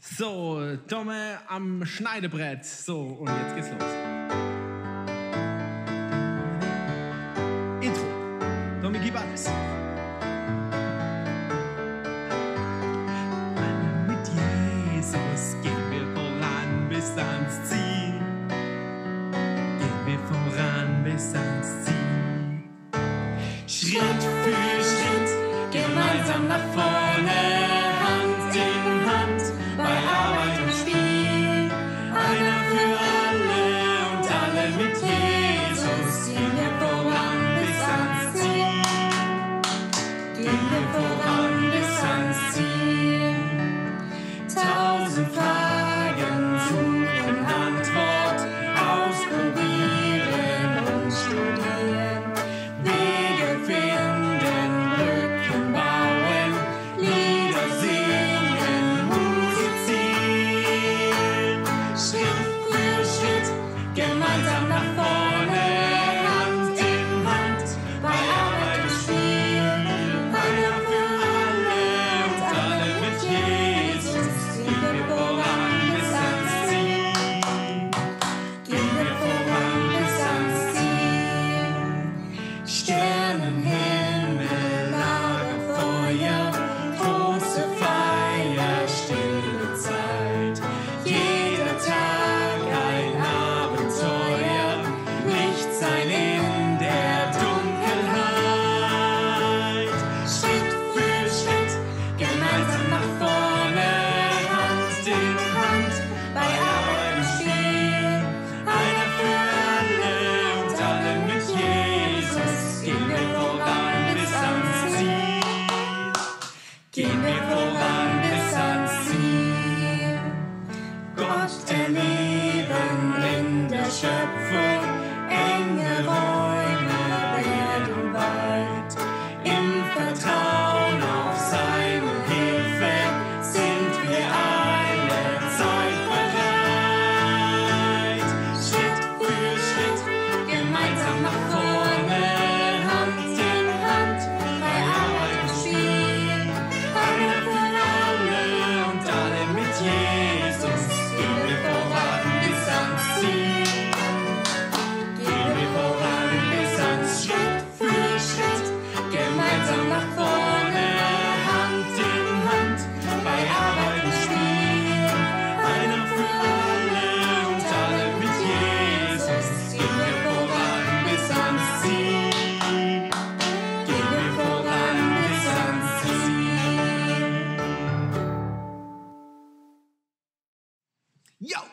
So, Tomme am Schneidebrett. So, und jetzt geht's los. Intro. Tommy, gib alles. Mit Jesus gehen wir voran bis ans Ziel. Gehen wir voran bis ans Ziel. Schritt für Schritt, gemeinsam nach vorne. Hand in Hand, bei Arbeit und Spiel, einer für alle und alle mit Jesus. Gehen wir voran bis ans Ziel, gehen wir voran bis ans Ziel. 1000 Fragen suchen Antwort, ausprobieren und studieren, Wege finden, Brücken bauen, Lieder singen, musizieren. Schritt für Schritt, gemeinsam nach vorne, Hand in Hand, bei Arbeit und Spiel, einer für alle und alle mit Jesus. Gehen wir voran bis ans Ziel, gehen wir voran bis ans Ziel. Sternenhimmel, Lagerfeuer, große Feier, stille Zeit. Jeder Tag ein Abenteuer, Licht sein in der Dunkelheit. Schritt für Schritt, gemeinsam nach vorne, Hand in Hand, bei Arbeit und Spiel, einer für alle und alle mit Jesus. Gehen wir voran bis ans Ziel, gehen wir voran bis ans Ziel. Gott erleben in der Schöpfung, enge Räume werden weit. Im Vertrauen auf seine Hilfe sind wir alle Zeit bereit. Schritt für Schritt, gemeinsam nach vorne, Hand in Hand, bei Arbeit und Spiel, einer für alle und alle mit Jesus. Gehen wir voran bis ans Ziel, gehen wir voran bis ans Schritt für Schritt, gemeinsam nach vorne, Hand in Hand, bei Arbeit und Spiel, einer für alle und alle mit Jesus. Gehen wir voran bis ans Ziel, gehen wir voran bis ans Ziel. Yo!